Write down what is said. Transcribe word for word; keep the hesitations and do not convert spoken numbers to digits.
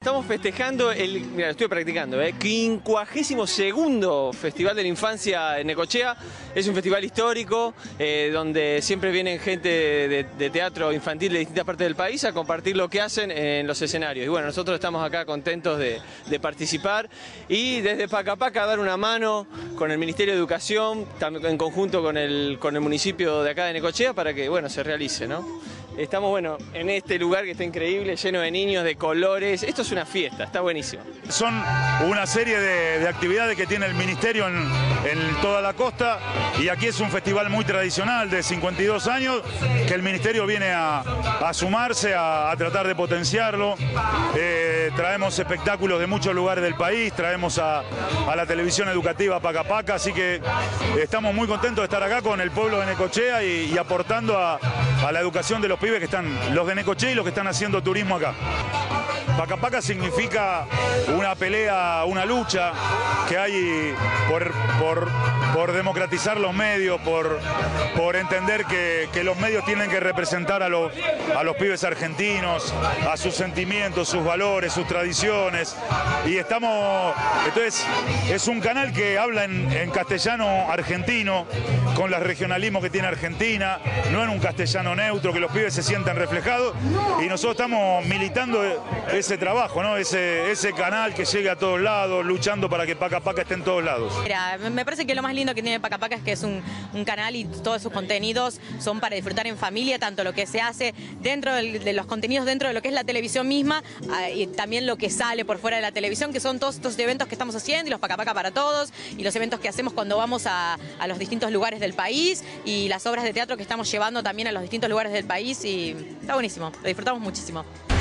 Estamos festejando el, mira, estoy practicando, ¿eh? quincuagésimo segundo Festival de la Infancia en Necochea. Es un festival histórico eh, donde siempre vienen gente de, de teatro infantil de distintas partes del país a compartir lo que hacen en los escenarios. Y bueno, nosotros estamos acá contentos de, de participar y desde Paca Paca dar una mano con el Ministerio de Educación, en conjunto con el, con el municipio de acá de Necochea para que bueno, se realice, ¿no? Estamos bueno, en este lugar que está increíble, lleno de niños, de colores. Esto es una fiesta, está buenísimo. Son una serie de, de actividades que tiene el Ministerio en, en toda la costa y aquí es un festival muy tradicional de cincuenta y dos años que el Ministerio viene a, a sumarse, a, a tratar de potenciarlo. Eh, traemos espectáculos de muchos lugares del país, traemos a, a la televisión educativa Paca Paca, así que estamos muy contentos de estar acá con el pueblo de Necochea y, y aportando a, a la educación de los pibes que están, los de Necochea y los que están haciendo turismo acá. Paca Paca significa una pelea, una lucha que hay por, por, por democratizar los medios, por, por entender que, que los medios tienen que representar a los, a los pibes argentinos, a sus sentimientos, sus valores, sus tradiciones. Y estamos, entonces, es un canal que habla en, en castellano argentino, con los regionalismos que tiene Argentina, no en un castellano neutro, que los pibes se sientan reflejados. Y nosotros estamos militando ese trabajo, ¿no? Ese, ese canal que llegue a todos lados, luchando para que Paca Paca esté en todos lados. Mira, me parece que lo más lindo que tiene Paca Paca es que es un, un canal y todos sus contenidos son para disfrutar en familia, tanto lo que se hace dentro del, de los contenidos dentro de lo que es la televisión misma y también lo que sale por fuera de la televisión, que son todos estos eventos que estamos haciendo y los Paca Paca para todos y los eventos que hacemos cuando vamos a, a los distintos lugares del país y las obras de teatro que estamos llevando también a los distintos lugares del país y está buenísimo, lo disfrutamos muchísimo.